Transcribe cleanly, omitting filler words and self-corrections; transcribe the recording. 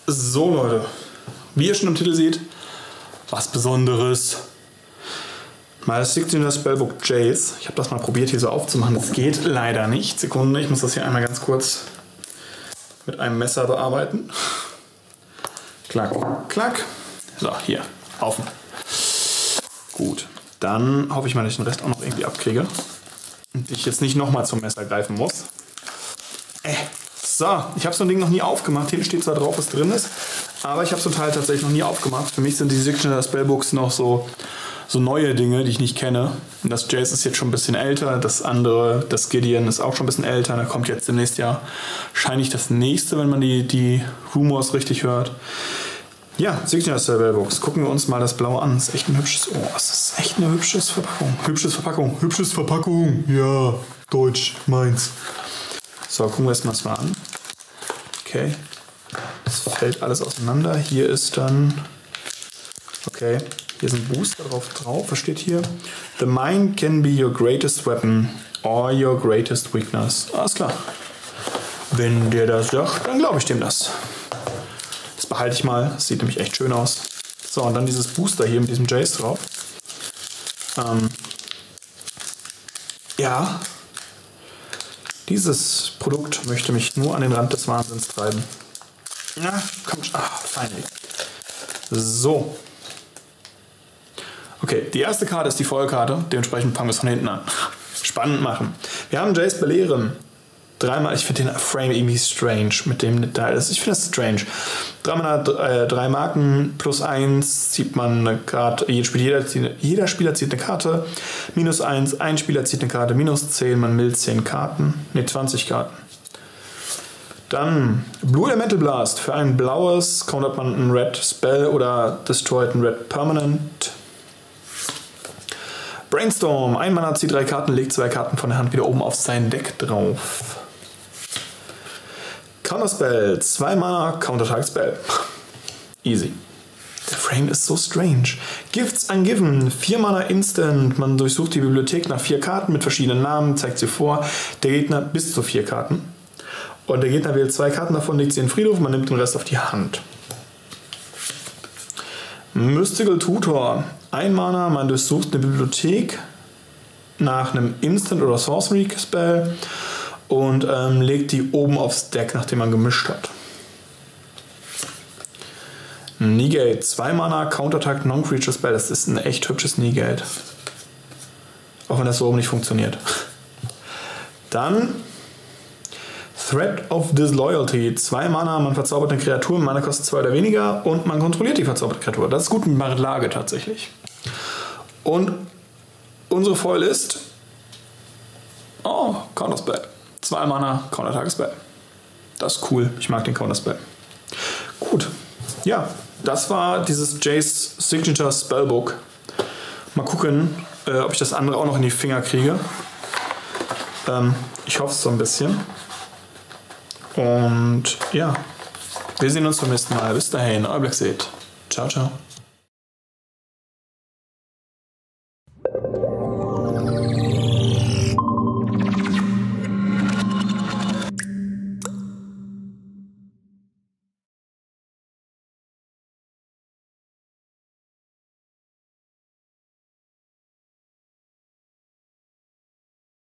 So Leute, wie ihr schon im Titel seht, was Besonderes. Mal das Signature Spellbook Jace. Ich habe das mal probiert hier so aufzumachen. Das geht leider nicht. Sekunde, ich muss das hier einmal ganz kurz mit einem Messer bearbeiten. Klack, klack. So, hier, auf. Gut, dann hoffe ich mal, dass ich den Rest auch noch irgendwie abkriege. Und ich jetzt nicht nochmal zum Messer greifen muss. So, ich habe so ein Ding noch nie aufgemacht. Hinten steht zwar drauf, was drin ist, aber ich habe so ein Teil tatsächlich noch nie aufgemacht. Für mich sind die Signature Spellbooks noch so neue Dinge, die ich nicht kenne. Und das Jace ist jetzt schon ein bisschen älter, das andere, das Gideon, ist auch schon ein bisschen älter. Da kommt jetzt im nächsten Jahr wahrscheinlich das nächste, wenn man die Rumors richtig hört. Ja, Signature Spellbooks. Gucken wir uns mal das Blaue an. Das ist echt ein hübsches. Oh, das ist echt eine hübsche Verpackung. Hübsches Verpackung. Ja, Deutsch, meins. So, gucken wir es mal an. Okay. Das fällt alles auseinander. Hier ist dann. Okay. Hier ist ein Booster drauf. Was steht hier? The mind can be your greatest weapon or your greatest weakness. Alles klar. Wenn der das sagt, dann glaube ich dem das. Das behalte ich mal. Das sieht nämlich echt schön aus. So, und dann dieses Booster hier mit diesem Jace drauf. Ja. Dieses Produkt möchte mich nur an den Rand des Wahnsinns treiben. Ja, komm schon. Ah, finally. So. Okay, die erste Karte ist die Vollkarte. Dementsprechend fangen wir es von hinten an. Spannend machen. Wir haben Jace Belehren. Dreimal, ich finde den Frame irgendwie strange mit dem Detail. Ich finde das strange. 3 Marken plus 1 zieht man eine Karte. Jeder Spieler zieht eine Karte. -1, ein Spieler zieht eine Karte. -10, man mildt 10 Karten. Ne, 20 Karten. Dann Blue Elemental Blast. Für ein blaues countert man ein Red Spell oder destroyt ein Red Permanent. Brainstorm. Ein Mana zieht 3 Karten, legt 2 Karten von der Hand wieder oben auf sein Deck drauf. Counterspell, 2 Mana, Counter-Target Spell. Easy. Der Frame ist so strange. Gifts Ungiven, 4 Mana Instant. Man durchsucht die Bibliothek nach 4 Karten mit verschiedenen Namen, zeigt sie vor. Der Gegner bis zu 4 Karten. Und der Gegner wählt 2 Karten davon, legt sie in den Friedhof, man nimmt den Rest auf die Hand. Mystical Tutor, 1 Mana, man durchsucht eine Bibliothek nach einem Instant oder Sorcery Spell. Und legt die oben aufs Deck, nachdem man gemischt hat. Negate, 2 Mana, Counterattack, Non-Creature Spell. Das ist ein echt hübsches Negate. Auch wenn das so oben nicht funktioniert. Dann Threat of Disloyalty, 2 Mana, man verzaubert eine Kreatur, Mana kostet 2 oder weniger und man kontrolliert die verzauberte Kreatur. Das ist gut mit Marlage tatsächlich. Und unsere Foil ist Counterspell. 2 Mana, Counter-Target-Spell. Das ist cool. Ich mag den Counterspell. Gut. Ja, das war dieses Jace Signature Spellbook. Mal gucken, ob ich das andere auch noch in die Finger kriege. Ich hoffe es so ein bisschen. Und ja, wir sehen uns beim nächsten Mal. Bis dahin, euer Blackseed. Ciao, ciao.